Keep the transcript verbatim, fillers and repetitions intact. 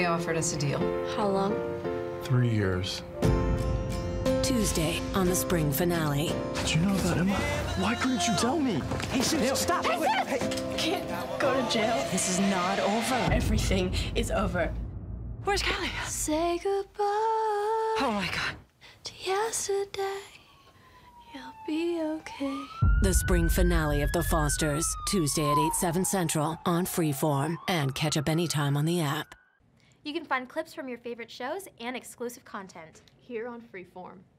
offered us a deal. How long? Three years. Tuesday on the spring finale. Did you know about him? Why couldn't you tell me? Hey, Sid, stop! Hey, Wait, Sid! hey. Can't go to jail. This is not over. Everything is over. Where's Callie? Say goodbye. Oh my God. To yesterday. You'll be okay. The spring finale of The Fosters, Tuesday at eight, seven Central on Freeform, and catch up anytime on the app. You can find clips from your favorite shows and exclusive content here on Freeform.